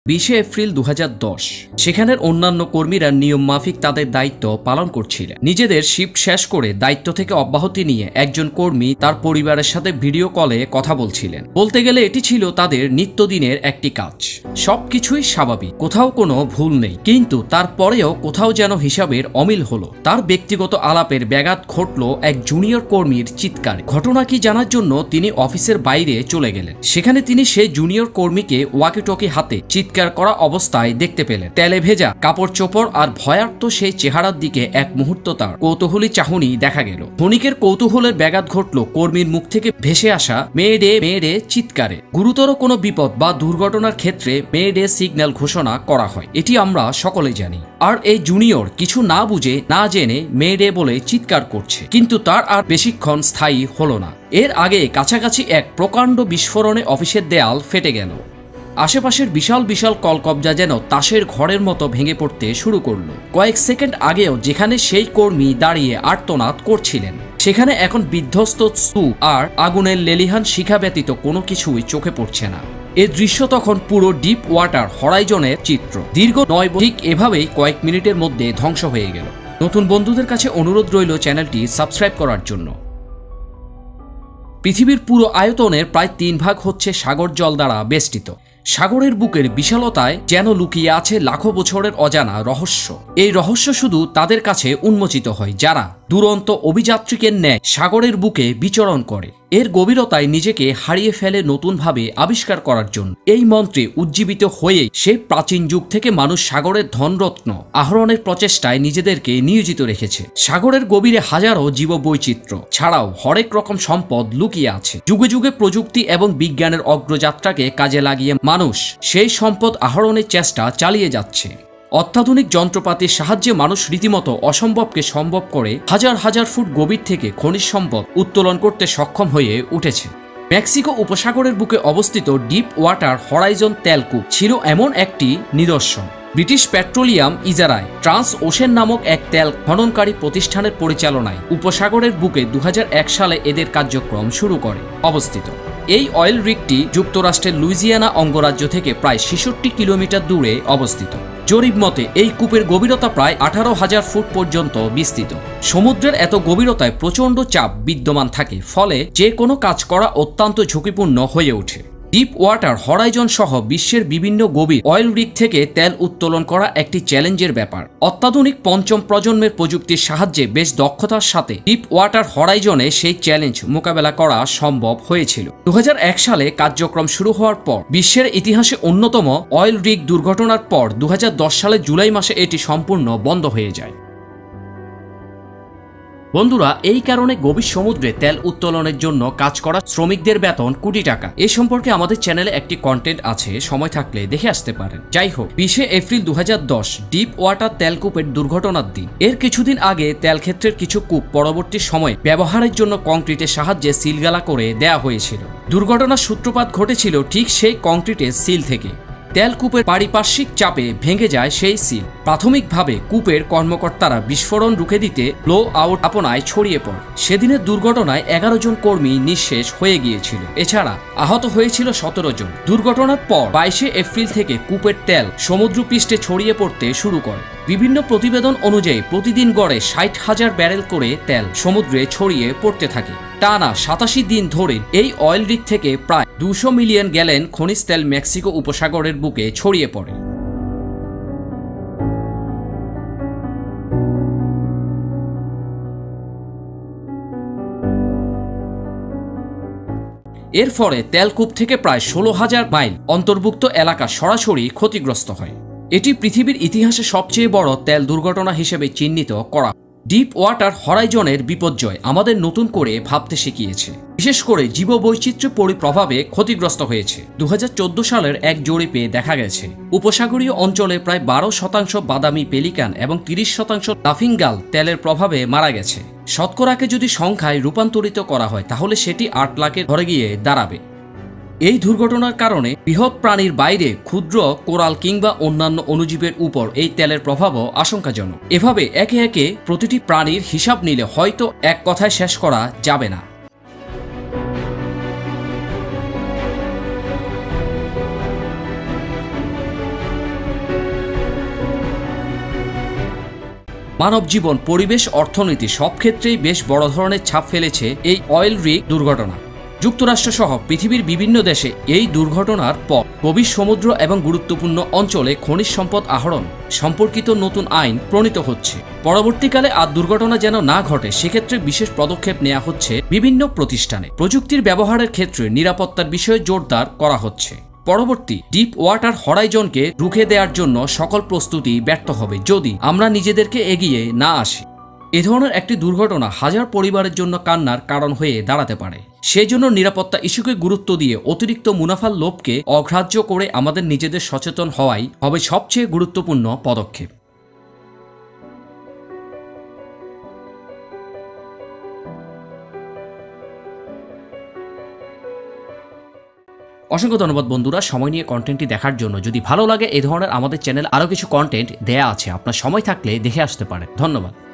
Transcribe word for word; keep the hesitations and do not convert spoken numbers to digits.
বিশে এপ্রিল দু হাজার দশ সেখানের অন্যান্য কর্মীরা নিয়ম মাফিক তাদের দায়িত্ব পালন করছিলেন। নিজেদের শিফট শেষ করে দায়িত্ব থেকে অব্যাহতি নিয়ে একজন কর্মী তার পরিবারের সাথে ভিডিও কলে কথা বলছিলেন। বলতে গেলে এটি ছিল তাদের নিত্যদিনের একটি কাজ। সবকিছুই স্বাভাবিক, কোথাও কোনো ভুল নেই, কিন্তু তারপরেও কোথাও যেন হিসাবের অমিল হলো। তার ব্যক্তিগত আলাপের ব্যাঘাত ঘটল এক জুনিয়র কর্মীর চিৎকারে। ঘটনা কি জানার জন্য তিনি অফিসের বাইরে চলে গেলেন। সেখানে তিনি সেই জুনিয়র কর্মীকে ওয়াকিটকি হাতে চিৎকার করা অবস্থায় দেখতে পেলেন। তেলে ভেজা কাপড় চোপড় আর ভয়ার্ত সেই চেহারার দিকে এক মুহূর্ত তার কৌতূহলী চাহনি দেখা গেল। ক্ষণিকের কৌতূহলের ব্যাঘাত ঘটল কর্মীর মুখ থেকে ভেসে আসা মেয়েডে মেয়েডে চিৎকারে। গুরুতর কোনো বিপদ বা দুর্ঘটনার ক্ষেত্রে মেয়েডে সিগন্যাল ঘোষণা করা হয়, এটি আমরা সকলে জানি। আর এই জুনিয়র কিছু না বুঝে না জেনে মেয়েডে বলে চিৎকার করছে, কিন্তু তার আর বেশিক্ষণ স্থায়ী হলো না। এর আগে কাছাকাছি এক প্রকাণ্ড বিস্ফোরণে অফিসের দেয়াল ফেটে গেল। আশেপাশের বিশাল বিশাল কলকবজা যেন তাসের ঘরের মতো ভেঙে পড়তে শুরু করলো। কয়েক সেকেন্ড আগেও যেখানে সেই কর্মী দাঁড়িয়ে আর্তনাদ করছিলেন, সেখানে এখন বিধ্বস্ত স্তূপ আর আগুনের লেলিহান শিখা ব্যতীত কোনো কিছুই চোখে পড়ছে না। এই দৃশ্য তখন পুরো ডিপ ওয়াটার হরাইজনের চিত্র। দীর্ঘ নয় ঠিক এভাবেই কয়েক মিনিটের মধ্যে ধ্বংস হয়ে গেল। নতুন বন্ধুদের কাছে অনুরোধ রইল চ্যানেলটি সাবস্ক্রাইব করার জন্য। পৃথিবীর পুরো আয়তনের প্রায় তিন ভাগ হচ্ছে সাগর জল দ্বারা বেষ্টিত। সাগরের বুকের বিশালতায় যেন লুকিয়ে আছে লাখো বছরের অজানা রহস্য। এই রহস্য শুধু তাদের কাছে উন্মোচিত হয় যারা দুরন্ত অভিযাত্রীকের ন্যায় সাগরের বুকে বিচরণ করে, এর গভীরতায় নিজেকে হারিয়ে ফেলে নতুনভাবে আবিষ্কার করার জন্য। এই মন্ত্রে উজ্জীবিত হয়ে সে প্রাচীন যুগ থেকে মানুষ সাগরের ধনরত্ন আহরণের প্রচেষ্টায় নিজেদেরকে নিয়োজিত রেখেছে। সাগরের গভীরে হাজারো জীববৈচিত্র্য ছাড়াও হরেক রকম সম্পদ লুকিয়ে আছে। যুগে যুগে প্রযুক্তি এবং বিজ্ঞানের অগ্রযাত্রাকে কাজে লাগিয়ে মানুষ সেই সম্পদ আহরণের চেষ্টা চালিয়ে যাচ্ছে। অত্যাধুনিক যন্ত্রপাতির সাহায্যে মানুষ রীতিমতো অসম্ভবকে সম্ভব করে হাজার হাজার ফুট গভীর থেকে খনিজ সম্পদ উত্তোলন করতে সক্ষম হয়ে উঠেছে। মেক্সিকো উপসাগরের বুকে অবস্থিত ডিপ ওয়াটার হরাইজন তেলকূপ ছিল এমন একটি নিদর্শন। ব্রিটিশ পেট্রোলিয়াম ইজারায় ট্রান্স ওশেন নামক এক তেল খননকারী প্রতিষ্ঠানের পরিচালনায় উপসাগরের বুকে দু হাজার এক সালে এদের কার্যক্রম শুরু করে অবস্থিত। এই অয়েল রিগটি যুক্তরাষ্ট্রের লুইজিয়ানা অঙ্গরাজ্য থেকে প্রায় ছেষট্টি কিলোমিটার দূরে অবস্থিত। জরিপ মতে এই কূপের গভীরতা প্রায় আঠারো হাজার ফুট পর্যন্ত বিস্তৃত। সমুদ্রের এত গভীরতায় প্রচণ্ড চাপ বিদ্যমান থাকে, ফলে যে কোনো কাজ করা অত্যন্ত ঝুঁকিপূর্ণ হয়ে ওঠে। ডিপ ওয়াটার হরাইজন সহ বিশ্বের বিভিন্ন গভীর অয়েল রিগ থেকে তেল উত্তোলন করা একটি চ্যালেঞ্জের ব্যাপার। অত্যাধুনিক পঞ্চম প্রজন্মের প্রযুক্তির সাহায্যে বেশ দক্ষতার সাথে ডিপ ওয়াটার হরাইজনে সেই চ্যালেঞ্জ মোকাবেলা করা সম্ভব হয়েছিল। দু হাজার এক সালে কার্যক্রম শুরু হওয়ার পর বিশ্বের ইতিহাসে অন্যতম অয়েল রিগ দুর্ঘটনার পর দু হাজার দশ সালের জুলাই মাসে এটি সম্পূর্ণ বন্ধ হয়ে যায়। বন্ধুরা, এই কারণে গভীর সমুদ্রে তেল উত্তোলনের জন্য কাজ করা শ্রমিকদের বেতন কোটি টাকা। এ সম্পর্কে আমাদের চ্যানেলে একটি কন্টেন্ট আছে, সময় থাকলে দেখে আসতে পারেন। যাই হোক, বিশে এপ্রিল দু হাজার দশ ডিপ ওয়াটার তেলকূপের দুর্ঘটনার দিন। এর কিছুদিন আগে তেল ক্ষেত্রের কিছু কূপ পরবর্তী সময়ে ব্যবহারের জন্য কংক্রিটের সাহায্যে সিলগালা করে দেয়া হয়েছিল। দুর্ঘটনার সূত্রপাত ঘটেছিল ঠিক সেই কংক্রিটের সিল থেকে। তেলকূপের পারিপার্শ্বিক চাপে ভেঙে যায় সেই সিল। প্রাথমিকভাবে কূপের কর্মকর্তারা বিস্ফোরণ রুখে দিতে ব্লো আউট আপনায় ছড়িয়ে পড়ে। সেদিনের দুর্ঘটনায় এগারো জন কর্মী নিঃশেষ হয়ে গিয়েছিল। এছাড়া আহত হয়েছিল সতেরো জন। দুর্ঘটনার পর বাইশে এপ্রিল থেকে কূপের তেল সমুদ্রপৃষ্ঠে ছড়িয়ে পড়তে শুরু করে। বিভিন্ন প্রতিবেদন অনুযায়ী প্রতিদিন গড়ে ষাট হাজার ব্যারেল করে তেল সমুদ্রে ছড়িয়ে পড়তে থাকে। টানা সাতাশি দিন ধরে এই অয়েল রিগ থেকে প্রায় দুশো মিলিয়ন গ্যালন খনিজ তেল মেক্সিকো উপসাগরের বুকে ছড়িয়ে পড়ে। এর ফলে তেলকূপ থেকে প্রায় ষোলো হাজার মাইল অন্তর্ভুক্ত এলাকা সরাসরি ক্ষতিগ্রস্ত হয়। এটি পৃথিবীর ইতিহাসে সবচেয়ে বড় তেল দুর্ঘটনা হিসেবে চিহ্নিত করা। ডিপ ওয়াটার হরাইজনের বিপর্যয় আমাদের নতুন করে ভাবতে শিখিয়েছে। বিশেষ করে জীববৈচিত্র্য পরিপ্রভাবে ক্ষতিগ্রস্ত হয়েছে। দু হাজার চোদ্দ সালের এক জরিপে দেখা গেছে উপসাগরীয় অঞ্চলে প্রায় বারো শতাংশ বাদামি পেলিকান এবং তিরিশ শতাংশ লাফিঙ্গাল তেলের প্রভাবে মারা গেছে। শতকরাকে যদি সংখ্যায় রূপান্তরিত করা হয় তাহলে সেটি আট লাখের ঘরে গিয়ে দাঁড়াবে। এই দুর্ঘটনার কারণে বৃহৎ প্রাণীর বাইরে ক্ষুদ্র কোরাল কিংবা অন্যান্য অণুজীবের উপর এই তেলের প্রভাবও আশঙ্কাজনক। এভাবে একে একে প্রতিটি প্রাণীর হিসাব নিলে হয়তো এক কথায় শেষ করা যাবে না। মানব জীবন, পরিবেশ, অর্থনীতি সব ক্ষেত্রেই বেশ বড় ধরনের ছাপ ফেলেছে এই অয়েল রিগ দুর্ঘটনা। যুক্তরাষ্ট্র সহ পৃথিবীর বিভিন্ন দেশে এই দুর্ঘটনার পর গভীর সমুদ্র এবং গুরুত্বপূর্ণ অঞ্চলে খনিজ সম্পদ আহরণ সম্পর্কিত নতুন আইন প্রণীত হচ্ছে। পরবর্তীকালে আর দুর্ঘটনা যেন না ঘটে সেক্ষেত্রে বিশেষ পদক্ষেপ নেওয়া হচ্ছে বিভিন্ন প্রতিষ্ঠানে। প্রযুক্তির ব্যবহারের ক্ষেত্রে নিরাপত্তার বিষয়ে জোরদার করা হচ্ছে। পরবর্তী ডিপ ওয়াটার হরাইজনকে রুখে দেওয়ার জন্য সকল প্রস্তুতি ব্যর্থ হবে যদি আমরা নিজেদেরকে এগিয়ে না আসি। এ ধরনের একটি দুর্ঘটনা হাজার পরিবারের জন্য কান্নার কারণ হয়ে দাঁড়াতে পারে। সেই জন্য নিরাপত্তা ইস্যুকে গুরুত্ব দিয়ে অতিরিক্ত মুনাফার লোভকে অগ্রাহ্য করে আমাদের নিজেদের সচেতন হওয়াই হবে সবচেয়ে গুরুত্বপূর্ণ পদক্ষেপ। অসংখ্য ধন্যবাদ বন্ধুরা সময় নিয়ে কন্টেন্টটি দেখার জন্য। যদি ভালো লাগে এই ধরনের আমাদের চ্যানেল আরও কিছু কন্টেন্ট দেয়া আছে, আপনার সময় থাকলে দেখে আসতে পারেন। ধন্যবাদ।